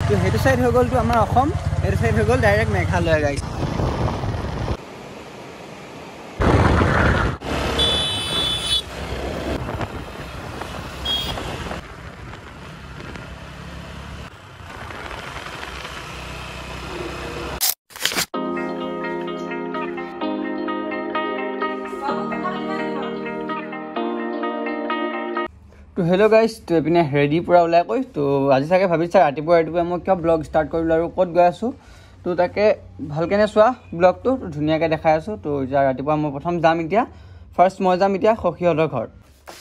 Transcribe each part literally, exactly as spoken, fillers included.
তো সেইটো সাইড হৈ গ'লটো আমাৰ অসম এইটো সাইড হৈ গ'ল ডাইৰেক্ট মেঘালয় গাইছ তো হেল্ল' গাইজ তো এইপিনে ৰেডি পূৰা ওলাই কৈ তো আজি চাগে ভাবিছা ৰাতিপুৱা ৰাতিপুৱা মই কিয় ব্লগ ষ্টাৰ্ট কৰিলোঁ আৰু ক'ত গৈ আছোঁ তো তাকে ভালকেনে চোৱা ব্লগটো ধুনীয়াকৈ দেখাই আছোঁ তো এতিয়া ৰাতিপুৱা মই প্ৰথম যাম এতিয়া ফাৰ্ষ্ট মই যাম এতিয়া সখীহঁতৰ ঘৰত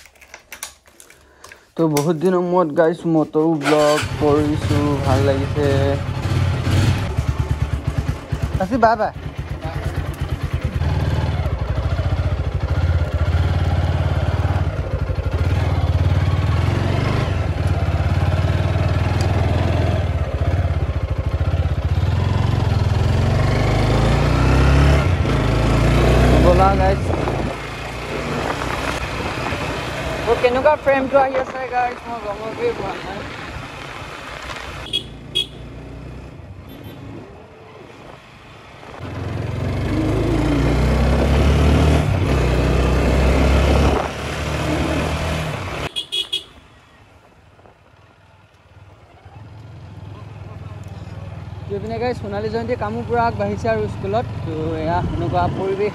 তো বহুত দিনৰ মূৰত গাইজ মটৰো ব্লগ কৰিছোঁ ভাল লাগিছে আজি বাই বাই guys वो केनुका फ्रेम तो आइ আছে गाइस মই গমকে পোৱা নাই যেনে গাইস সোনালী জয়ন্তী কামো পুৰা আগবাঢ়িছে আৰু স্কুলত তো এয়া এনেকুৱা পৰিৱেশ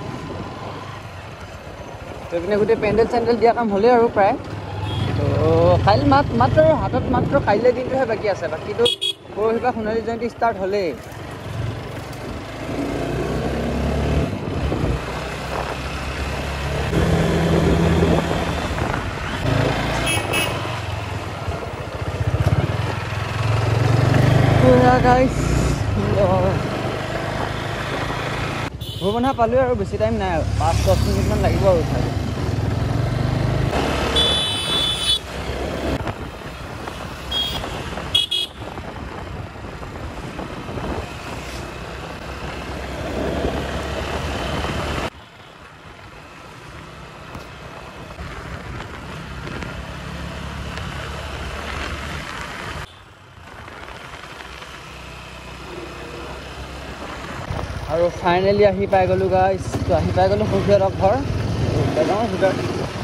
তো এপিনে গোটেই পেণ্ডেল চেণ্ডেল দিয়া কাম হ'লে আৰু প্ৰায় তো কাইলৈ মাত মাত্ৰ হাতত মাত্ৰ কাইলৈ দিনটোহে বাকী আছে বাকীটো পৰহি পৰা সোণালী জয়ন্তী ষ্টাৰ্ট হ'লেই গাইছ ভুৱনা পালোঁ আৰু বেছি টাইম নাই পাঁচ দহ মিনিটমান লাগিব আৰু উঠাই আৰু ফাইনেলি আহি পাই গ'লোঁ গাইছ তো আহি পাই গ'লোঁ সখীহঁতৰ ঘৰ বেগাঁৱৰ ভিতৰত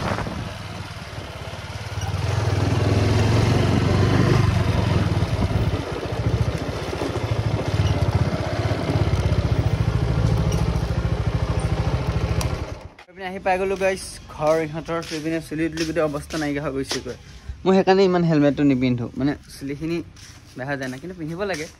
এইপিনে আহি পাই গ'লোঁ গাইছ ঘৰ ইহঁতৰ এইপিনে চুলি তুলি গোটেই অৱস্থা নাইকিয়া হৈ গৈছেগৈ মই সেইকাৰণে ইমান হেলমেটটো নিপিন্ধোঁ মানে চুলিখিনি বেয়া যায় না কিন্তু পিন্ধিব লাগে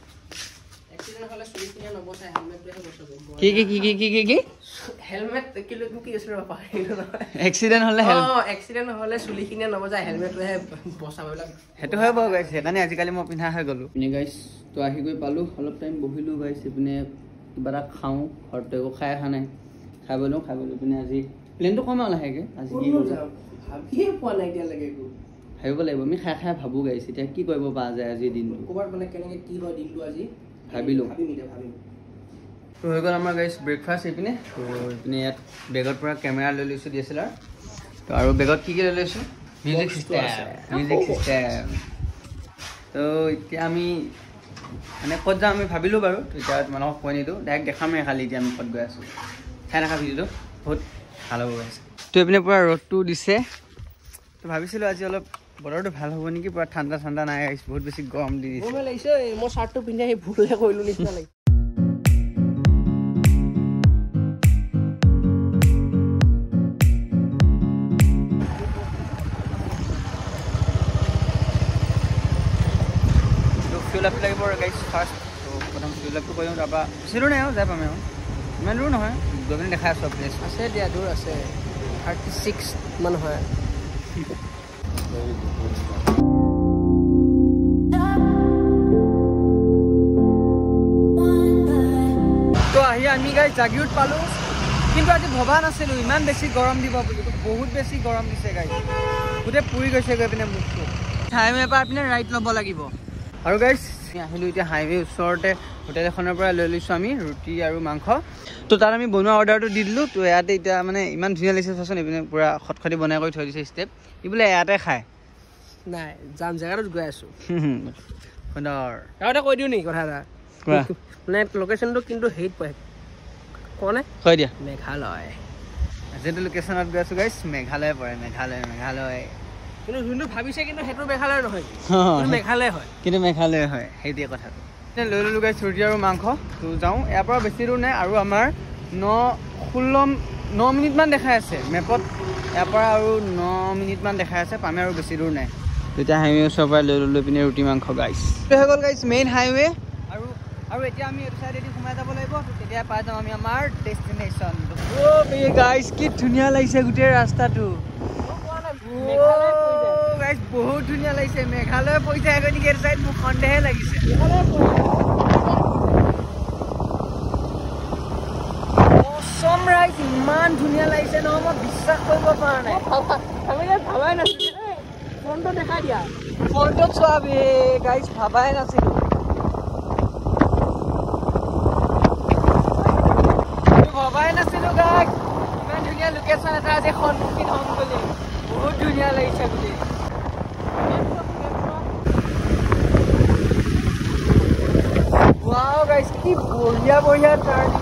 কি কি কি কি কি কি কি হেলমেট কিলো কি আছে ৰ পাহিলো এক্সিডেন্ট হলে অ এক্সিডেন্ট হলে চুলিখিনি নবজায় হেলমেটটোহে বচাবলা হেতু হয় বাৰু গাইছ সেইকাৰণে আজিকালি মই পিন্ধা হৈ গ'লো পিনে গাইছ তো আহি গৈ পালোঁ অলপ টাইম বহিলোঁ গাইছ পিনে কিবা এটা খাওঁ ঘৰতে একো খাই অহা নাই খাই বলোঁ খাই বলোঁ পিনে আজি প্লেনটো কম আৰু লাহেকৈ আজি কি ভাবিয়ে পোৱা নাই এতিয়ালৈকে একো ভাবিব লাগিব আমি খাই খাই ভাবোঁ গাইছ এতিয়া কি কৰিব পৰা যায় আজিৰ দিনটো ক'ৰবাত মানে কেনেকৈ কি হয় দিনটো আজি ভাবিলোঁ ভাবিম এতিয়া ভাবিম তো হৈ গ'ল আমাৰ গাইছ ব্ৰেকফাষ্ট এইপিনে তো এইপিনে ইয়াত বেগৰ পৰা কেমেৰা লৈ লৈছোঁ ডি এছ এল আৰ তো আৰু বেগত কি কি লৈ লৈছোঁ মিউজিক চিষ্টেম মিউজিক চিষ্টেম তো এতিয়া আমি মানে ক'ত যাওঁ আমি ভাবিলোঁ বাৰু এতিয়া তোমালোকক কৈ নিদিওঁ ডাইৰেক্ট দেখামেই খালি এতিয়া আমি ক'ত গৈ আছোঁ চাই দেখা ভিডিঅ'টো বহুত ভাল হ'ব গাইছ তো এইপিনে পূৰা ৰ'দটো দিছে তো ভাবিছিলোঁ আজি অলপ বতৰটো ভাল হ'ব নেকি পুৰা ঠাণ্ডা ঠাণ্ডা নাই গাইছ বহুত বেছি গৰম দি দিছে মোৰ লাগিছে মই চাৰ্টটো পিন্ধি আহি ভুলহে কৰিলোঁ নিচিনা লাগে ফিউল আপ লাগিব গাইছ ফাৰ্ষ্ট তো প্ৰথম ফিউল আপটো কৰিম তাৰপৰা বেছি দূৰ নাই আৰু যাই পাম আৰু ইমান দূৰ নহয় গৈ পিনে দেখাই আছোঁ প্লেচ আছে দিয়া দূৰ আছে থাৰ্টি ছিক্স মান হয় তো আহি আমি গাইছ জাগিৰোড পালোঁ কিন্তু আজি ভবা নাছিলোঁ ইমান বেছি গৰম দিব বুলি বহুত বেছি গৰম দিছে গাইছ গোটেই পুৰি গৈছে গৈ পিনে মুখটো হাইৱে পৰা পিনে ৰাইট ল'ব লাগিব আৰু গাইছ আমি আহিলোঁ এতিয়া হাইৱে ওচৰতে হোটেল এখনৰ পৰা লৈ লৈছোঁ আমি ৰুটি আৰু মাংস তো তাত আমি বনোৱা অৰ্ডাৰটো দি দিলোঁ তো ইয়াতে এতিয়া মানে ইমান ধুনীয়া লাগিছে চাচোন এইপিনে পূৰা খটখটি বনাই কৰি থৈ দিছে ষ্টেপ ই বোলে ইয়াতে খায় নাই যাম জেগাটোত গৈ আছোঁ সুন্দৰ এটা কৈ দিওঁ নেকি কথা এটা মানে লোকেশ্যনটো কিন্তু হেৰিত পায় কনে কৈ দিয়া মেঘালয় যিটো লোকেশ্যনত গৈ আছোঁ গাইছ মেঘালয় পৰে মেঘালয় মেঘালয় কিন্তু যোনটো ভাবিছে কিন্তু সেইটো মেঘালয় নহয় মেঘালয় হয় কিন্তু মেঘালয় হয় সেইটোৱে কথাটো লৈ ল'লোঁ গাইছ ৰুটি আৰু মাংস তো যাওঁ ইয়াৰ পৰা বেছি দূৰ নাই আৰু আমাৰ ন ষোল্ল ন মিনিটমান দেখাই আছে মেপত ইয়াৰ পৰা আৰু ন মিনিটমান দেখাই আছে পামে আৰু বেছি দূৰ নাই তেতিয়া হাইৱে ওচৰৰ পৰা লৈ লৈ পিনে ৰুটি মাংস গাইছ হৈ গ'ল গাইছ মেইন হাইৱে আৰু আৰু এতিয়া আমি এইটো চাইডেদি সোমাই যাব লাগিব তেতিয়া পাই যাম আমি আমাৰ ডেষ্টিনেশ্যন অ' গাইছ কি ধুনীয়া লাগিছে গোটেই ৰাস্তাটো গাইছ বহুত ধুনীয়া লাগিছে মেঘালয় পৰি যায় গতিকে এইটো চাইড মোক সন্দেহে লাগিছে অসম ৰাইজ ইমান ধুনীয়া লাগিছে নহয় মই বিশ্বাস কৰিব পৰা নাই আমি ভাবাই নাছিলো ফোনটো দেখাই দিয়া ফোনটোত চোৱা গাইজ ভাবাই নাছিলো ভবাই নাছিলো গাইজ ইমান ধুনীয়া লোকেশ্যন এটা আজি সন্মুখীন হ'ম বুলি বহুত ধুনীয়া লাগিছে বুলি ৱাও গাইজ কি বঢ়িয়া বঢ়িয়া টাৰ্ণিং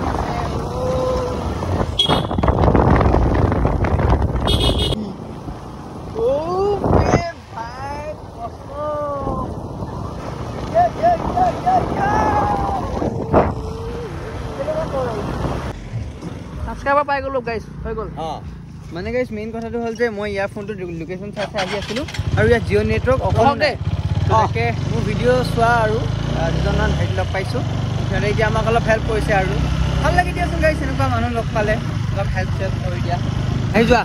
পাই গ'লো গাইজ হৈ গ'ল অঁ মানে গাইজ মেইন কথাটো হ'ল যে মই ইয়াৰ ফোনটো লোকেশ্যন চাই চাই আহি আছিলোঁ আৰু ইয়াত জিঅ' নেটৱৰ্ক অকল দে তাকে মোৰ ভিডিঅ' চোৱা আৰু দুজনমান হেৰি লগ পাইছোঁ সিহঁতে এতিয়া আমাক অলপ হেল্প কৰিছে আৰু ভাল লাগি দিয়াচোন গাইজ এনেকুৱা মানুহ লগ পালে অলপ হেল্প চেল্প কৰি দিয়া আহি যোৱা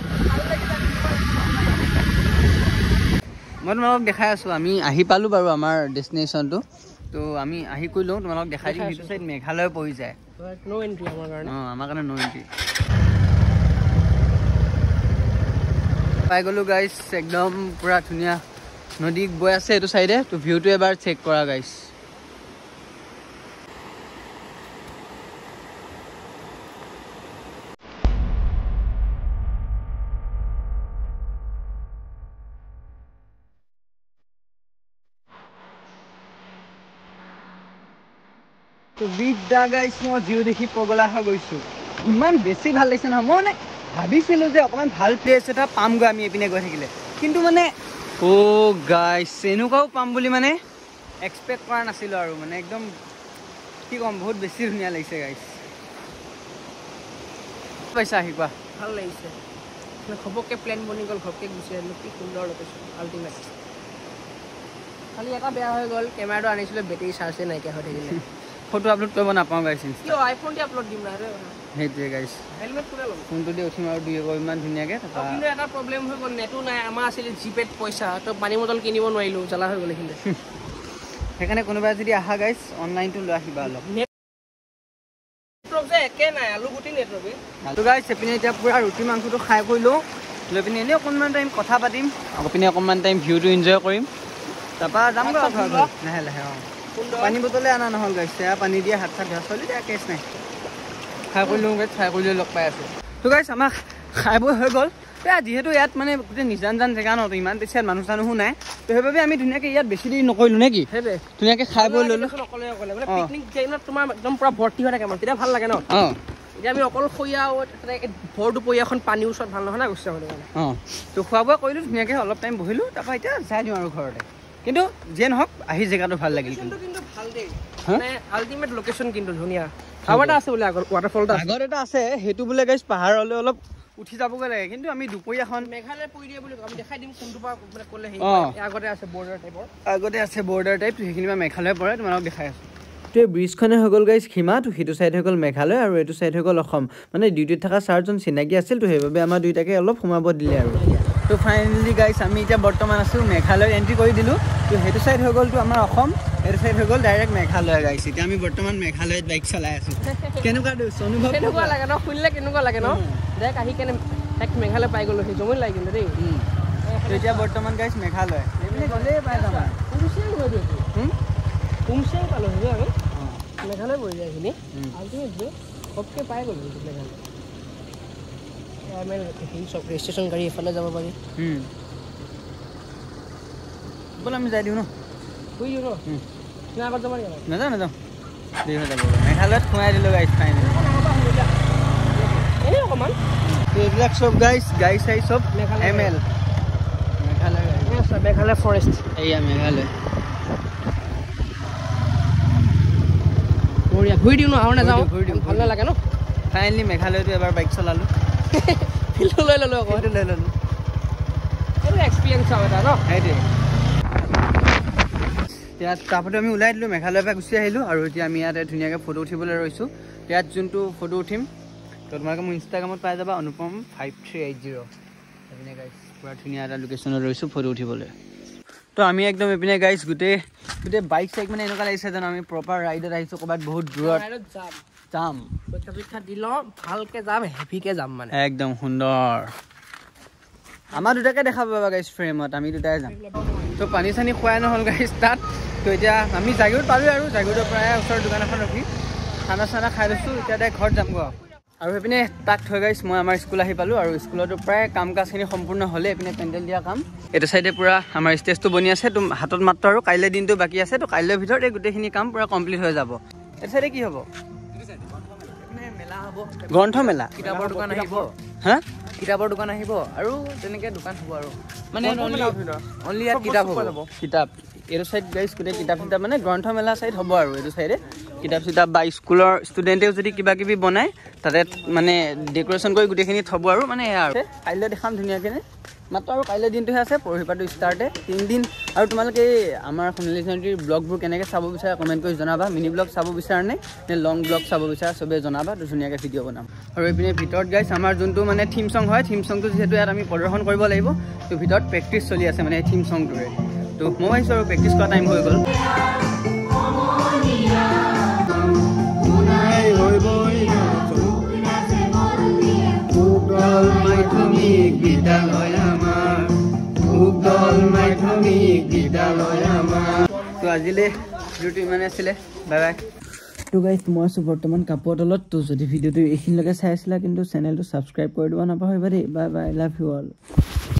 মই তোমালোকক দেখাই আছোঁ আমি আহি পালোঁ বাৰু আমাৰ ডেষ্টিনেশ্যনটো তো আমি আহি কৰি লওঁ তোমালোকক দেখাই দিওঁ সেইটো চাইড মেঘালয় পৰি যায় নো এণ্ট্ৰি আমাৰ কাৰণে অঁ আমাৰ কাৰণে নো এণ্ট্ৰি পাই গ'লোঁ গাইজ একদম পূৰা ধুনীয়া নদী বৈ আছে এইটো চাইডে তো ভিউটো এবাৰ চেক কৰা গাইজ গাইজ মই জিঅ' দেখি পগলা হৈ গৈছোঁ ইমান বেছি ভাল লাগিছে নহয় মই মানে ভাবিছিলোঁ যে অকণমান ভাল প্লেচ এটা পামগৈ আমি এইপিনে গৈ থাকিলে কিন্তু মানে অ' গাইজ এনেকুৱাও পাম বুলি মানে এক্সপেক্ট কৰা নাছিলোঁ আৰু মানে একদম কি ক'ম বহুত বেছি ধুনীয়া লাগিছে গাইজ পাইছা আহি কোৱা ভাল লাগিছে ঘপককৈ প্লেন বনি গ'ল ঘপকৈ গুচি আহিলোঁ কি সুন্দৰ লোকেশ্যন আল্টিমেট খালি এটা বেয়া হৈ গ'ল কেমেৰাটো আনিছিলোঁ বেটেৰী চাৰ্জে নাইকিয়া হৈ থাকিলে ফটো আপলোড কৰিব নাপাওঁ গাইছ আইফোন দি আপলোড দিম না সেইটোৱে গাইছ হেলমেট কোনে ল'ম ফোনটো দি উঠিম আৰু দুই একৰ ইমান ধুনীয়াকৈ কিন্তু এটা প্ৰব্লেম হৈ গ'ল নেটো নাই আমাৰ আছিলে জিপেত পইচা তো পানী বটল কিনিব নোৱাৰিলোঁ জ্বালা হৈ গ'ল এইখিনিতে সেইকাৰণে কোনোবাই যদি আহা গাইছ অনলাইনটো লৈ আহিবা অলপ নেটৱৰ্ক যে একে নাই আলু গুটি নেটৱৰ্কে আলু গাইছ এইপিনে এতিয়া পূৰা ৰুটি মাংসটো খাই কৰি লওঁ লৈ পিনে এনেই অকণমান টাইম কথা পাতিম আকৌ পিনে অকণমান টাইম ভিউটো এনজয় কৰিম তাৰপৰা যামগৈ লাহে লাহে অঁ পানী বটলে অনা নহ'ল গাইছ এয়া পানী দিয়ে হাত চাত ধোৱা চলি দিয়া কেছ নাই খাই কৰি লওঁ গাইছ খাই কৰি লৈ লগ পাই আছোঁ তো গাইছ আমাক খাই বৈ হৈ গ'ল এয়া যিহেতু ইয়াত মানে গোটেই নিজান জান জেগা ন ইমান বেছি ইয়াত মানুহ চানুহো নাই তো সেইবাবে আমি ধুনীয়াকৈ ইয়াত বেছি দেৰি নকৰিলোঁ নে কি সেইবাবে ধুনীয়াকৈ খাই বৈ ল'লোঁ অকলে অকলে মানে পিকনিক টাইমত তোমাৰ একদম পূৰা ভৰ্তি হৈ থাকে মানে তেতিয়া ভাল লাগে ন অঁ এতিয়া আমি অকলশৰীয়া ভৰ দুপৰীয়াখন পানীৰ ওচৰত ভাল নহয় না গুচি যাবলৈ কাৰণে অঁ তো খোৱা বোৱা কৰিলোঁ ধুনীয়াকৈ অলপ টাইম বহিলোঁ তাৰপৰা এতিয়া যাই দিওঁ আৰু ঘৰতে কিন্তু যিয়ে নহওক আহি জেগাটো ভাল লাগিল কিন্তু ভাল দেই মানে আল্টিমেট লোকেশ্যন কিন্তু ধুনীয়া আৰু এটা আছে বোলে আগত ৱাটাৰফল এটা আগত এটা আছে সেইটো বোলে গাইছ পাহাৰলৈ অলপ উঠি যাবগৈ লাগে কিন্তু আমি দুপৰীয়াখন মেঘালয় পৰি দিয়ে বুলি আমি দেখাই দিম কোনটো পৰা মানে ক'লে সেই আগতে আছে বৰ্ডাৰ টাইপৰ আগতে আছে বৰ্ডাৰ টাইপ সেইখিনি পৰা মেঘালয় পৰে তোমালোকক দেখাই আছোঁ তো এই ব্ৰিজখনে হৈ গ'ল গাইছ সীমা তো সেইটো চাইড হৈ গ'ল মেঘালয় আৰু এইটো চাইড হৈ গ'ল অসম মানে ডিউটিত থকা ছাৰজন চিনাকি আছিল তো সেইবাবে আমাৰ দুইটাকে অলপ সোমাব দিলে আৰু তো ফাইনেলি গাইছ আমি এতিয়া বৰ্তমান আছোঁ মেঘালয় এণ্ট্ৰি কৰি দিলোঁ তো সেইটো চাইড হৈ গ'লতো আমাৰ অসম এইটো চাইড হৈ গ'ল ডাইৰেক্ট মেঘালয় গাইছ এতিয়া আমি বৰ্তমান মেঘালয়ত বাইক চলাই আছোঁ কেনেকুৱা অনুভৱ কেনেকুৱা লাগে ন শুনিলে কেনেকুৱা লাগে ন ডাইৰেক্ট আহি কেনে এক মেঘালয় পাই গ'লোঁ সেই জমনি লাগে কিন্তু দেই তো এতিয়া বৰ্তমান গাইছ মেঘালয় এইপিনে গ'লেই পাই যাম উমচিয়াং হৈ গৈছোঁ উমচিয়াং পালোঁ সেইটো আমি মেঘালয় পৰি যায় এইখিনি আল্টিমেট যে ঘপকৈ পাই গ'লোঁ মেঘালয় হেৰি চব ৰেজিষ্ট্ৰেশ্যন গাড়ী এফালে যাব পাৰি ব'ল আমি যাই দিওঁ ন শুই দিওঁ ন না আগত যাব না না না দেই হৈ যাব মেঘালয়ত খুৱাই দিলো গাইস ফাইনেলি এই অকমান এইবিলাক সব গাইস গাইস আই সব এমএল মেঘালয় মেঘালয় ফৰেষ্ট এইয়া মেঘালয় বঢ়িয়া ঘূৰি দিও ন আৰু না যাও ভাল নালাগে ন ফাইনেলি মেঘালয়টো এবাৰ বাইক চলালো ফিল্ড লৈ ললো আকৌ সেইটো লৈ ললো এইটো এক্সপেৰিয়েন্স হ'ব এটা ন সেইটোৱে ইয়াত তাৰপৰা আমি ওলাই দিলোঁ মেঘালয়ৰ পৰা গুচি আহিলোঁ আৰু এতিয়া আমি ইয়াতে ধুনীয়াকৈ ফটো উঠিবলৈ ৰৈছোঁ ইয়াত যোনটো ফটো উঠিম তো তোমালোকে মোৰ ইনষ্টাগ্ৰামত পাই যাবা Anupam five three eight zero' এইপিনে গাইছ পুৰা ধুনীয়া এটা লোকেশ্যনত ৰৈছোঁ ফটো উঠিবলৈ তো আমি একদম এইপিনে গাইছ গোটেই গোটেই বাইক চাইক মানে এনেকুৱা লাগিছে যেন আমি প্ৰপাৰ ৰাইডত আহিছোঁ ক'ৰবাত বহুত দূৰত যাম পৰীক্ষা দি লওঁ ভালকৈ যাম হেভিকৈ যাম মানে একদম সুন্দৰ আমাৰ দুটাকে দেখা পাবা গাইছ ফ্ৰেমত আমি দুটাই যাম তো পানী চানী খুৱাই নহ'ল গাইছ তাত তো এতিয়া আমি জাগিৰোড পালোঁ আৰু জাগিৰোডৰ পৰাই ওচৰৰ দোকান এখন ৰখি খানা চানা খাই লৈছোঁ এতিয়া তাই ঘৰত যামগৈ আৰু সেইপিনে তাক থৈ গাইছ মই আমাৰ স্কুল আহি পালোঁ আৰু স্কুলতো প্ৰায় কাম কাজখিনি সম্পূৰ্ণ হ'লে এইপিনে পেণ্ডেল দিয়া কাম এইটো চাইডে পূৰা আমাৰ ষ্টেজটো বনি আছে তো হাতত মাত্ৰ আৰু কাইলৈ দিনটো বাকী আছে তো কাইলৈৰ ভিতৰত এই গোটেইখিনি কাম পূৰা কমপ্লিট হৈ যাব এইটো চাইডে কি হ'ব গ্ৰন্থমেলা কিতাপৰ দোকান আহিব হা কিতাপৰ দোকান আহিব আৰু তেনেকৈ দোকান হ'ব আৰু মানে অনলি ইয়াত কিতাপ হ'ব কিতাপ এইটো চাইড গাইছ গোটেই কিতাপ চিতাপ মানে গ্ৰন্থমেলা চাইড হ'ব আৰু এইটো চাইডে কিতাপ চিতাপ বা স্কুলৰ ষ্টুডেণ্টেও যদি কিবা কিবি বনায় তাতে মানে ডেক'ৰেশ্যন কৰি গোটেইখিনি থ'ব আৰু মানে এয়া আৰু কাইলৈ দেখাম ধুনীয়াকৈ মাত্ৰ আৰু কাইলৈ দিনটোহে আছে পৰহি পৰাটো ষ্টাৰ্টে তিনিদিন আৰু তোমালোকে এই আমাৰ সোণালী চেনেলটিৰ ব্লগবোৰ কেনেকৈ চাব বিচাৰা কমেণ্ট কৰি জনাবা মিনি ব্লগ চাব বিচাৰা নে নে লং ব্লগ চাব বিচাৰা চবেই জনাবা তো ধুনীয়াকৈ ভিডিঅ' বনাম আৰু এইপিনে ভিতৰত গাইছ আমাৰ যোনটো মানে থিম চং হয় থিম চংটো যিহেতু ইয়াত আমি প্ৰদৰ্শন কৰিব লাগিব তো ভিতৰত প্ৰেক্টিচ চলি আছে মানে এই থিম চংটোৰে তো মই ভাবিছোঁ আৰু প্ৰেক্টিচ কৰা টাইম হৈ গ'ল মাধ্যমিক বিদ্যালয় আমাৰ উদ্দল মাধ্যমিক বিদ্যালয় আমাৰ তো আজিলৈ ভিডিঅ'টো ইমানে আছিলে বাই বাই তো গাইছ মই আছোঁ বৰ্তমান কাপোৰৰ তলত তো যদি ভিডিঅ'টো এইখিনিলৈকে চাই আছিলা কিন্তু চেনেলটো ছাবস্ক্ৰাইব কৰি দিব নাপাহৰিবা দেই bye bye love you all